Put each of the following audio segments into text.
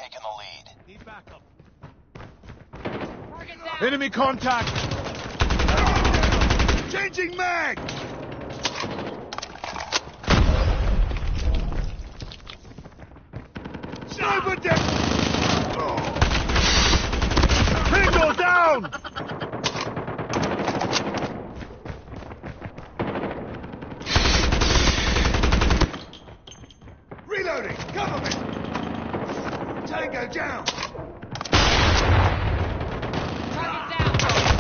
taken the lead. Need backup. Target down. Enemy contact! Changing mag! Sniper down! Tango down! Reloading! Cover me! Tango down! Target down.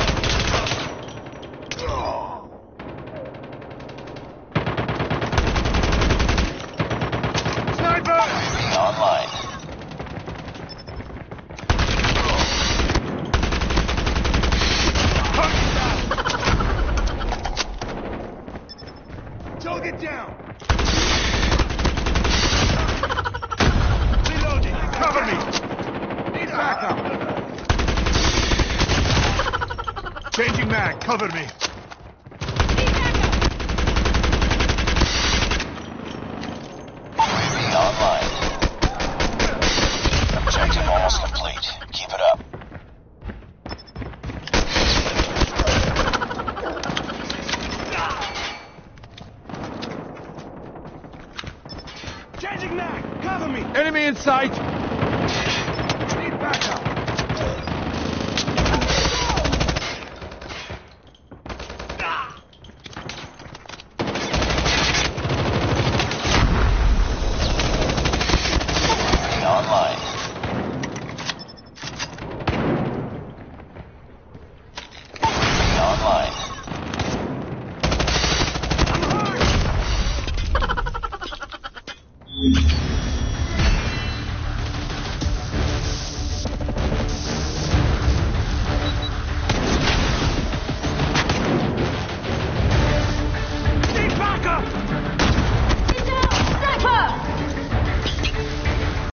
Sniper! UAV online. Target down! Reloading! Cover me! Need backup! Changing mag, cover me! UAV online. Objective almost complete. Keep it up. Changing mag, cover me! Enemy in sight! Need backup!